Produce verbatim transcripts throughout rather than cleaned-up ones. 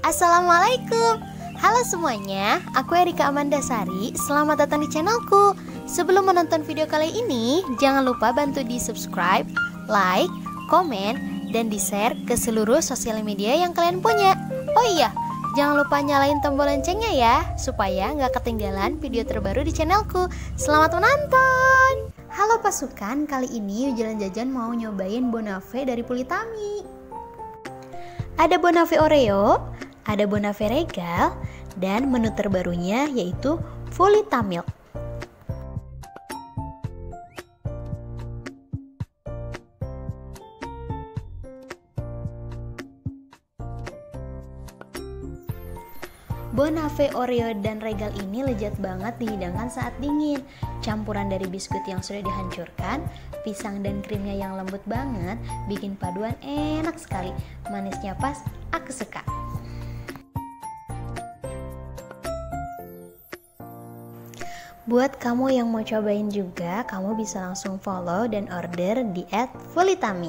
Assalamualaikum. Halo semuanya, aku Erika Amandasari. Selamat datang di channelku. Sebelum menonton video kali ini, jangan lupa bantu di subscribe, like, komen, dan di share ke seluruh sosial media yang kalian punya. Oh iya, jangan lupa nyalain tombol loncengnya ya, supaya nggak ketinggalan video terbaru di channelku. Selamat menonton. Halo pasukan, kali ini Jalan Jajan mau nyobain Bonave dari Pulitami. Ada Bonave Oreo, ada Bonave Regal, dan menu terbarunya yaitu Fulitamilk. Bonave Oreo dan Regal ini lezat banget dihidangkan saat dingin. Campuran dari biskuit yang sudah dihancurkan, pisang dan krimnya yang lembut banget, bikin paduan enak sekali. Manisnya pas, aku suka. Buat kamu yang mau cobain juga, kamu bisa langsung follow dan order di et fulitami.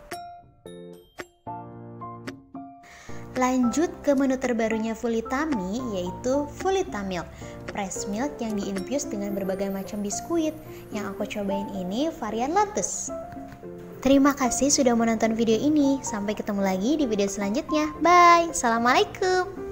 Lanjut ke menu terbarunya Fulitami, yaitu Fulitamilk, fresh milk yang diinfuse dengan berbagai macam biskuit. Yang aku cobain ini varian lotus. Terima kasih sudah menonton video ini. Sampai ketemu lagi di video selanjutnya. Bye. Assalamualaikum.